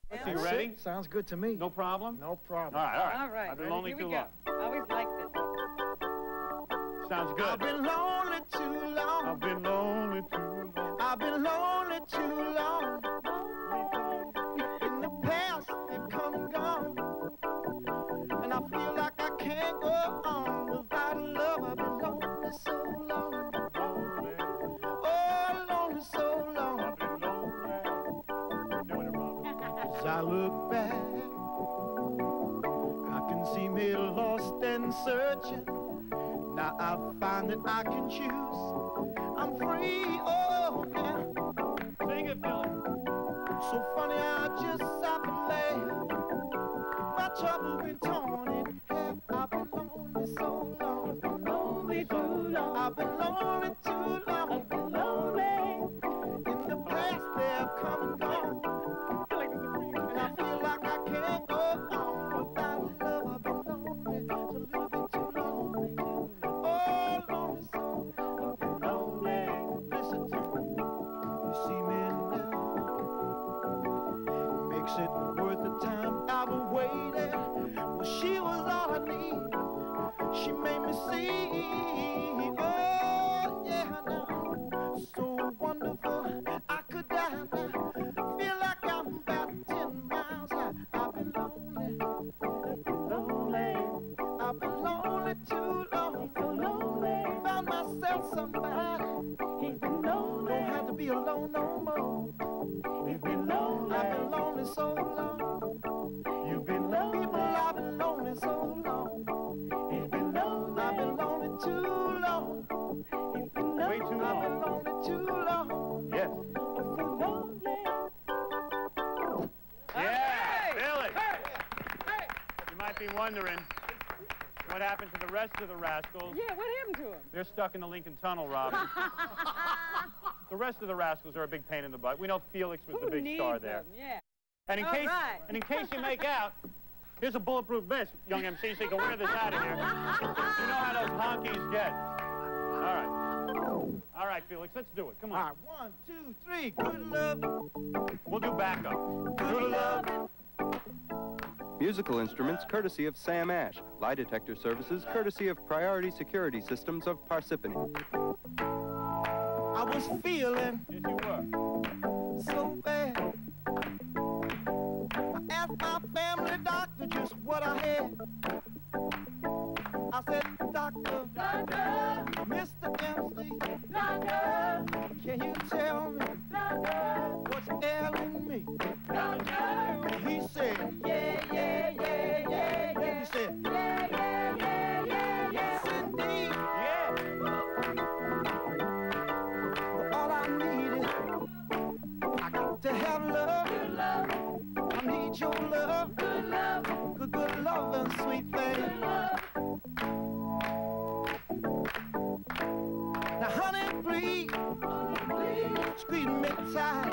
Let's see, you ready? Sounds good to me. No problem? No problem. All right, all right. All right. I've been lonely too long. I always like this. Sounds good. I've been lonely too long. I've been lonely too long. I've been lonely too long. In the past, they've come and gone. And I feel like I can't go on without love. I've been lonely so long. Oh, lonely so long. I've been lonely. You're doing it wrong. As I look back, I can see me lost and searching. Now I find that I can choose. I'm free, oh yeah. Sing it, Billy. So funny, I just have to laugh. My trouble been torn in half. I've been lonely so long. I've been lonely too long. I've been lonely too long. I've been lonely. In the past, they have come and gone. And I feel like I can't go on without love. I've been lonely just a little bit too long. Oh, lonely so I've been lonely. Listen to me. You see me now. Makes it worth the time I've waited. Well, she was all I need. She made me see. Oh, yeah, now. So wonderful. I could die now. Feel like I'm about 10 miles high. I've been lonely. Lonely. I've been lonely too long. So lonely. Found myself somebody. He's been lonely. Don't have to be alone no more. He's been lonely. I've been lonely so long. You've been lonely. People, I've been lonely so long. He's been lonely. I've been lonely too long. He's been lonely. Way too long. I've been lonely too long. Yes. I'm so lonely. Yeah, Billy. You might be wondering what happened to the rest of the Rascals. Yeah, what happened to him? They're stuck in the Lincoln Tunnel, Robin. The rest of the Rascals are a big pain in the butt. We know Felix was the big star there. Them? Yeah. And in case you make out, here's a bulletproof vest, young MC, so you can wear this out of here. You know how those honkies get. All right. All right, Felix, let's do it. Come on. All right, 1, 2, 3. Good love. We'll do backup. Good love. Musical instruments courtesy of Sam Ash. Lie detector services courtesy of Priority Security Systems of Parsippany. I was feeling Yes, you were. so bad. I asked my family doctor just what I had. I said, Doctor, Mr. MC, can you tell me what's ailing me? And he said, yeah. He said, yes, indeed. Yeah. All I need is, I got to have love. I need your love. Good love and sweet thing. Now, honey, please, squeeze me tight.